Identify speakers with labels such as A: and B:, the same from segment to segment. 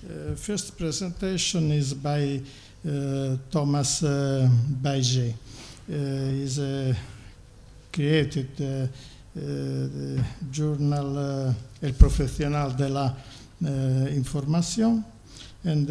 A: First presentation is by Thomas Baiget. He's created the journal El Profesional de la Información, and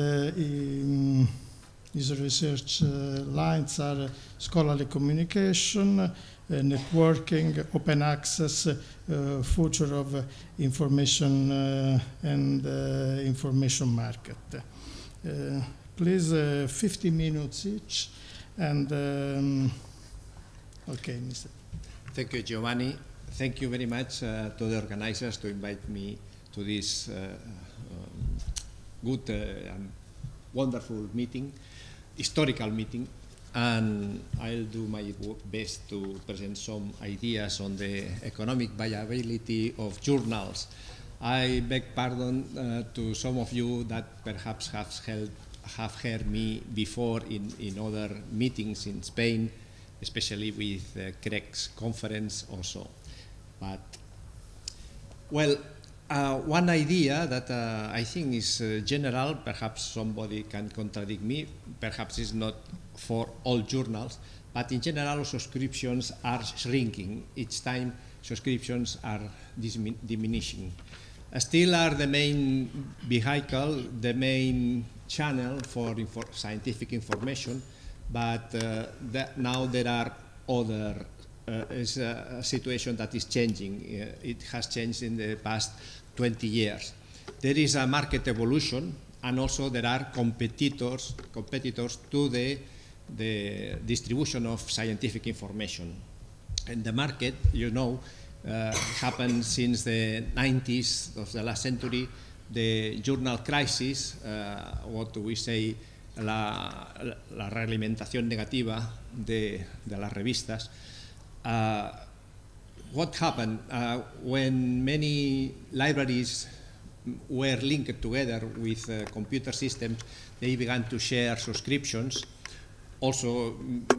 A: his research lines are scholarly communication, networking, open access, future of information and information market. Please, 50 minutes each. And okay, Mr.
B: Thank you, Giovanni. Thank you very much to the organizers to invite me to this good and wonderful meeting, historical meeting. And I'll do my best to present some ideas on the economic viability of journals. I beg pardon to some of you that perhaps have heard me before in other meetings in Spain, especially with CREX conference also. But, well, one idea that I think is general, perhaps somebody can contradict me, perhaps it's not for all journals, but in general subscriptions are shrinking. Each time subscriptions are diminishing. Still are the main vehicle, the main channel for scientific information, but now there are other, is a situation that is changing. It has changed in the past 20 years. There is a market evolution, and also there are competitors to the distribution of scientific information. And the market, you know, happened since the 90s of the last century, the journal crisis, what we say, la realimentación negativa de las revistas. What happened when many libraries were linked together with computer systems, they began to share subscriptions, also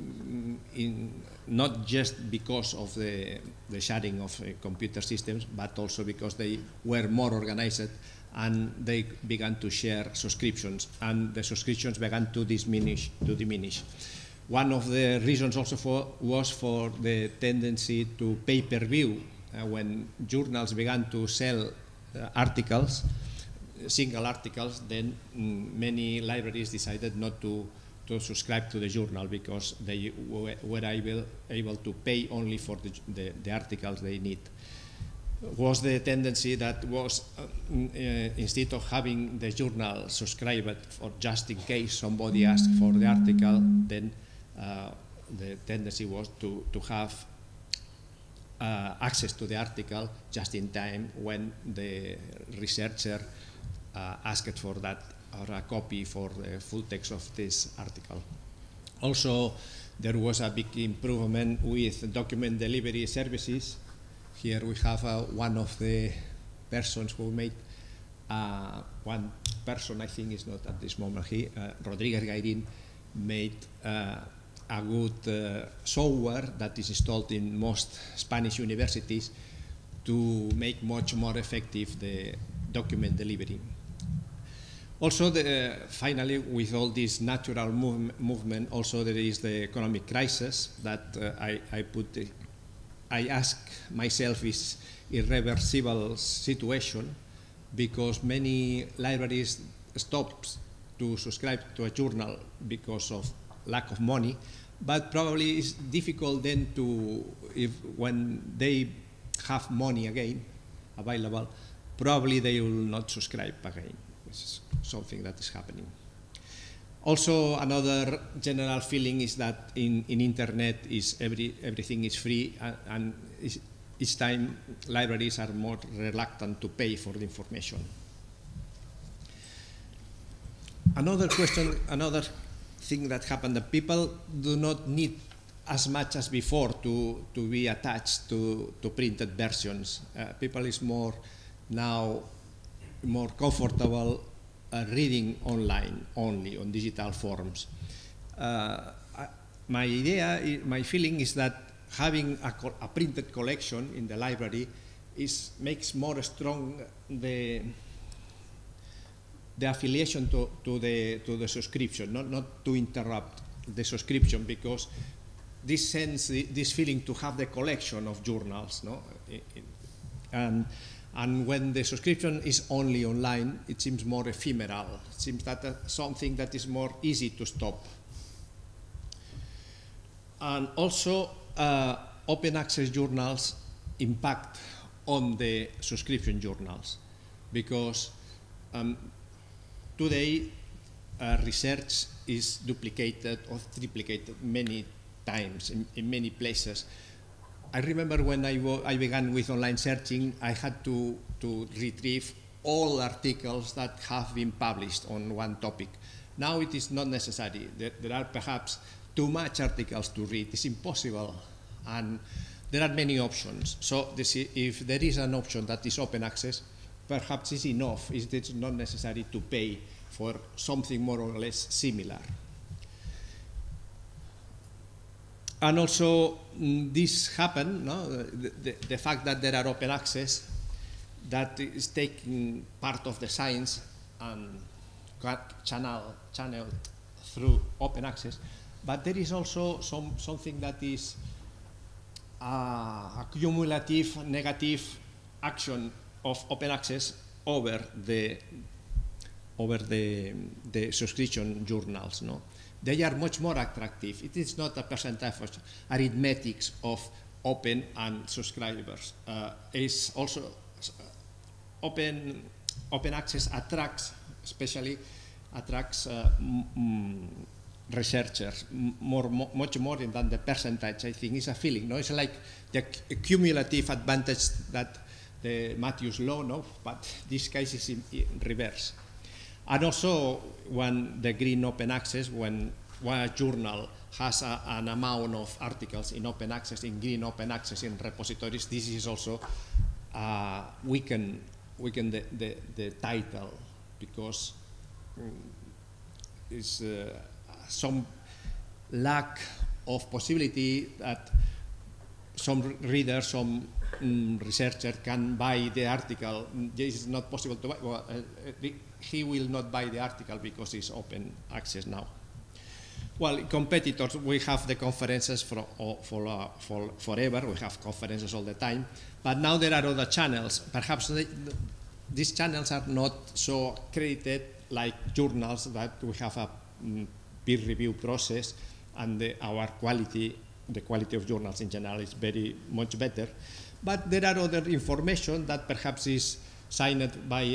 B: not just because of the sharing of computer systems, but also because they were more organized and they began to share subscriptions, and the subscriptions began to diminish. One of the reasons also was for the tendency to pay-per-view. When journals began to sell articles, single articles, then many libraries decided not to subscribe to the journal because they were able to pay only for the articles they need. Was the tendency that was, instead of having the journal subscribed for just in case somebody asked for the article, then the tendency was to have access to the article just in time when the researcher asked for that, or a copy for the full text of this article. Also, there was a big improvement with document delivery services. Here we have one of the persons who made, one person I think is not at this moment here, Rodríguez Gairín, made a good software that is installed in most Spanish universities to make much more effective the document delivery. Also, finally, with all this natural movement, also there is the economic crisis that I ask myself is irreversible situation, because many libraries stopped to subscribe to a journal because of lack of money, but probably it's difficult then to, when they have money again available, probably they will not subscribe again. This is something that is happening. Also, another general feeling is that in internet is everything is free, and each time libraries are more reluctant to pay for the information. Another question, another thing that happened, that people do not need as much as before to be attached to printed versions. People is now more comfortable reading online only on digital forms. My idea, my feeling is that having a printed collection in the library makes more strong the affiliation to the subscription, not to interrupt the subscription, because this sense, this feeling to have the collection of journals, no? And when the subscription is only online, it seems more ephemeral. It seems that something that is more easy to stop. And also, open access journals impact on the subscription journals, because today research is duplicated or triplicated many times in many places. I remember when I began with online searching, I had to retrieve all articles that have been published on one topic. Now it is not necessary. There are perhaps too much articles to read. It's impossible. And there are many options. So if there is an option that is open access, perhaps it's enough. It's not necessary to pay for something more or less similar. And also, this happened, no? The fact that there are open access, that is taking part of the science and channeled through open access. But there is also something that is a cumulative negative action of open access over the subscription journals, no? They are much more attractive. It is not a percentage of arithmetics of open and subscribers. It's also open access attracts, especially attracts researchers much more than the percentage. I think it's a feeling. No, it's like the cumulative advantage that the Matthew's law, no, but this case is in reverse. And also, when the green open access, when a journal has an amount of articles in open access, in green open access in repositories, this is also weaken the title, because it's some lack of possibility that some reader, some researcher can buy the article. This is not possible to buy. Well, he will not buy the article because it's open access now. Well, competitors, we have the conferences forever. We have conferences all the time. But now there are other channels. Perhaps these channels are not so accredited like journals, that we have a peer review process, and the quality of journals in general is very much better. But there are other information that perhaps is signed by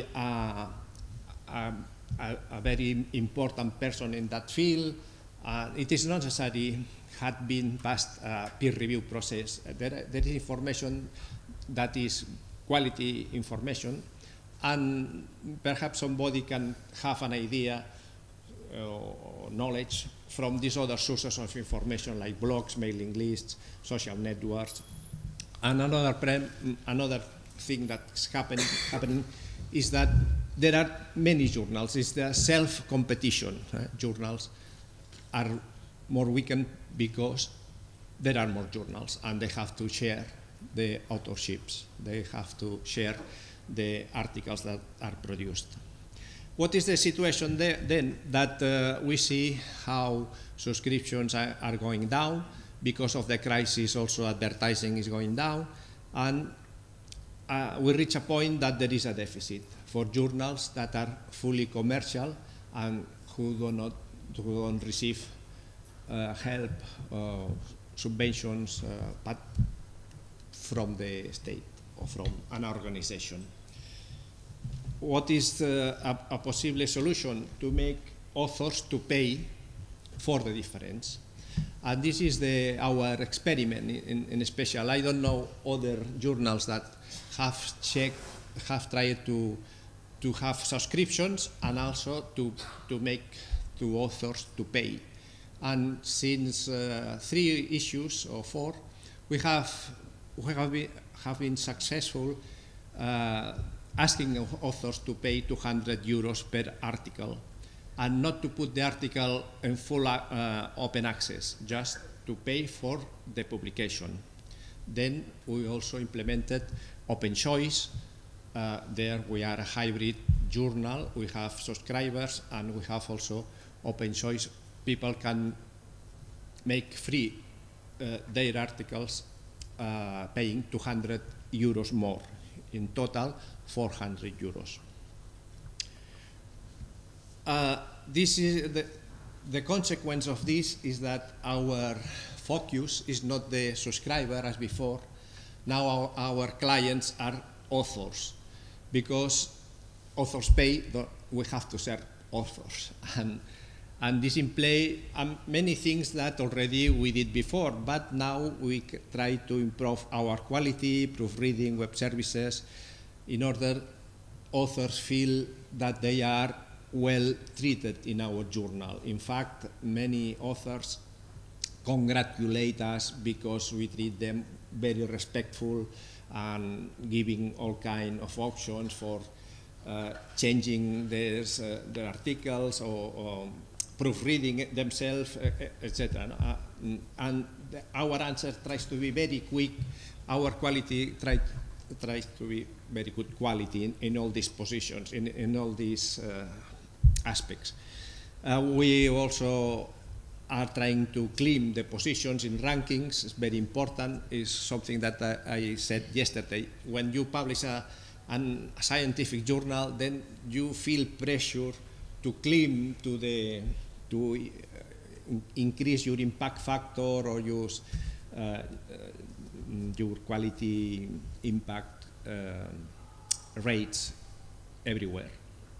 B: a very important person in that field. It is not necessary had been past a peer review process. There is information that is quality information, and perhaps somebody can have an idea or knowledge from these other sources of information like blogs, mailing lists, social networks. And another thing that's happening is that there are many journals. It's the self-competition. Journals are more weakened because there are more journals, and they have to share the authorships. They have to share the articles that are produced. What is the situation there, then? That we see how subscriptions are going down. Because of the crisis, also advertising is going down. And we reach a point that there is a deficit for journals that are fully commercial and who don't receive help, subventions, but from the state or from an organization. What is a possible solution? To make authors to pay for the difference. And this is our experiment in special. I don't know other journals that have tried to have subscriptions and also to make to authors to pay. And since 3 issues or 4, we have been successful asking authors to pay 200 euros per article, and not to put the article in full open access, just to pay for the publication. Then we also implemented open choice. There we are a hybrid journal, we have subscribers, and we have also open choice. People can make free their articles paying 200 euros more. In total, 400 euros. This is the consequence of this is that our focus is not the subscriber as before. Now our clients are authors, because authors pay, we have to serve authors. And this implies many things that already we did before, but now we try to improve our quality, proofreading, web services, in order authors feel that they are well treated in our journal. In fact, many authors congratulate us because we treat them very respectful and giving all kind of options for changing their articles or proofreading themselves, etc. And our answer tries to be very quick. Our quality tries to be very good quality in all these positions, in all these aspects. We also are trying to clean the positions in rankings. It's very important. It's something that I said yesterday. When you publish a scientific journal, then you feel pressure to climb to increase your impact factor or use your quality impact rates everywhere.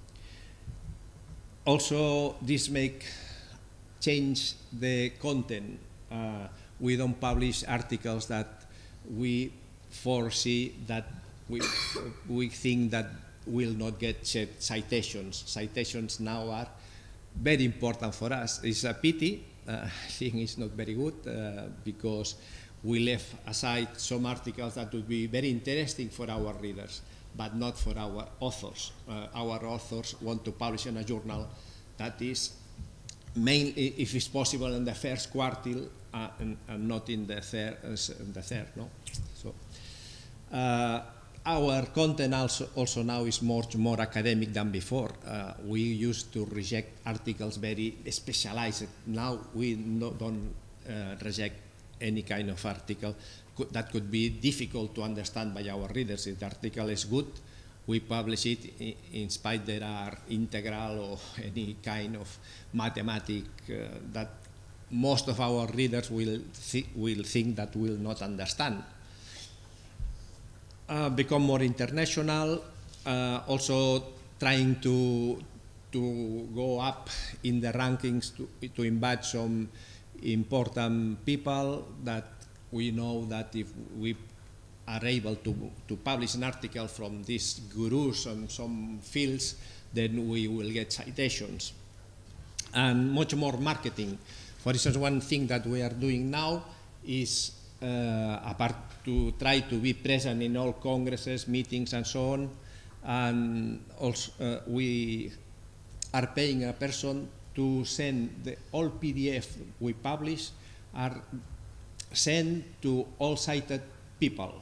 B: Also, this change the content. We don't publish articles that we foresee that we think that will not get citations. Citations now are very important for us. It's a pity. I think it's not very good because we left aside some articles that would be very interesting for our readers, but not for our authors. Our authors want to publish in a journal that is mainly, if it's possible, in the first quartile and not in the third. No? So our content also now is much more academic than before. We used to reject articles very specialized. Now we don't reject any kind of article that could be difficult to understand by our readers. If the article is good, we publish it in spite there are integral or any kind of mathematic that most of our readers will think that will not understand. Become more international, also trying to go up in the rankings to invite some important people that we know that if we are able to publish an article from these gurus on some fields, then we will get citations. And much more marketing. For instance, one thing that we are doing now is apart to try to be present in all congresses, meetings and so on, and also we are paying a person to send all PDF we publish are sent to all cited people.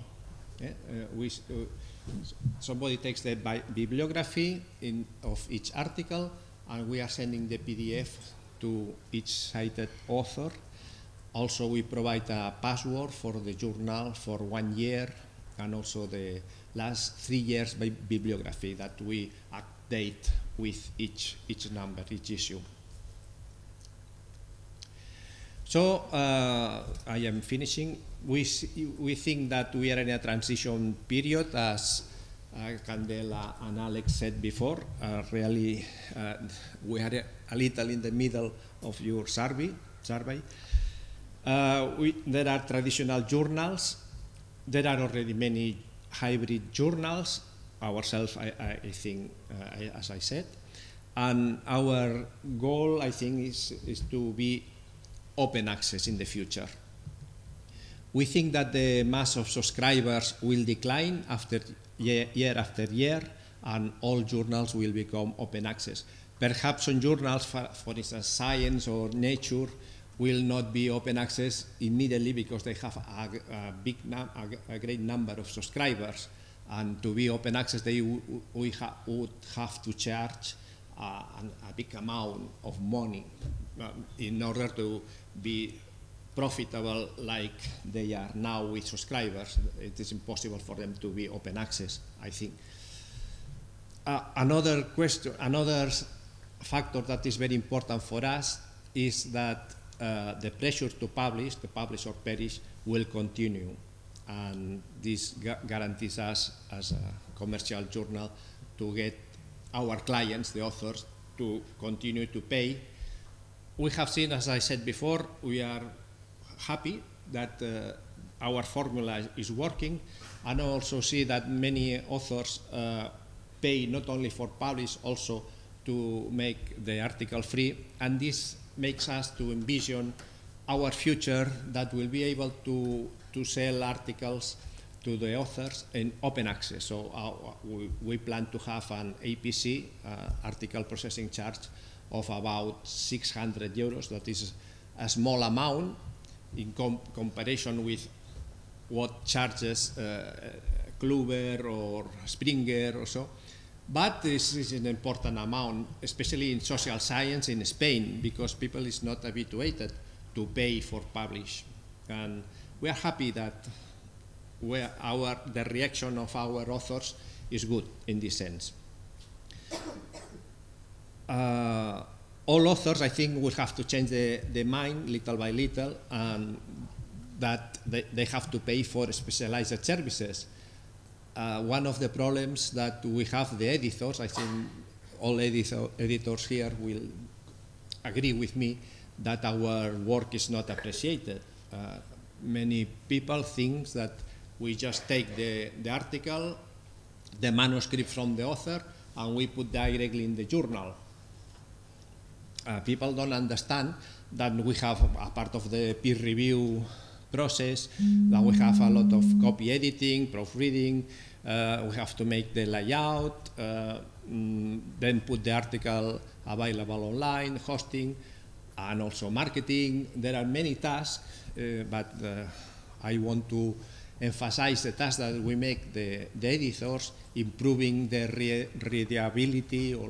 B: Somebody takes the bibliography of each article, and we are sending the PDF to each cited author. Also, we provide a password for the journal for 1 year, and also the last 3 years bibliography that we update with each number, each issue. So I am finishing. We think that we are in a transition period, as Candela and Alex said before. Really, we are a little in the middle of your survey. There are traditional journals. There are already many hybrid journals. Ourselves, I think, as I said. And our goal, I think, is to be open access in the future. We think that the mass of subscribers will decline year after year, and all journals will become open access. Perhaps some journals, for instance, Science or Nature, will not be open access immediately because they have a great number of subscribers. And to be open access, they would have to charge a big amount of money in order to be profitable like they are now with subscribers. It is impossible for them to be open access, I think. Another factor that is very important for us is that the pressure to publish or perish, will continue. And this guarantees us, as a commercial journal, to get our clients, the authors, to continue to pay. We have seen, as I said before, we are happy that our formula is working, and also see that many authors pay not only for publish, also to make the article free, and this makes us to envision our future that will be able to sell articles to the authors in open access. So we plan to have an APC, article processing charge, of about 600 euros. That is a small amount in comparison with what charges Kluwer or Springer or so. But this is an important amount, especially in social science in Spain, because people is not habituated to pay for publish. And we are happy that the reaction of our authors is good in this sense. All authors, I think, will have to change the mind little by little, and that they have to pay for specialized services. One of the problems that we have, the editors, I think all editors here will agree with me, that our work is not appreciated. Many people think that we just take the article, the manuscript from the author, and we put directly in the journal. People don't understand that we have a part of the peer review process, that we have a lot of copy editing, proofreading, we have to make the layout, then put the article available online, hosting, and also marketing. There are many tasks, but I want to emphasize the task that we make the editors, improving the readability or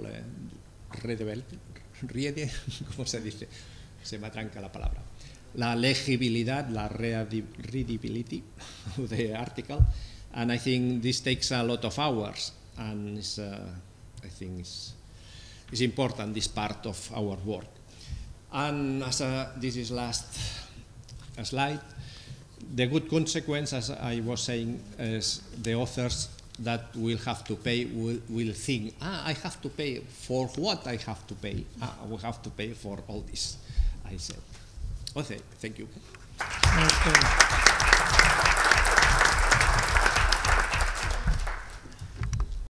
B: ¿cómo se dice? Se me atranca la palabra. La legibilidad, la readability of the article, and I think this takes a lot of hours, and I think it's important, this part of our work. And as this is last slide, the good consequence, as I was saying, is the authors that will have to pay will think, I have to pay for what I have to pay. We have to pay for all this, I said. Okay, thank you.
A: Okay.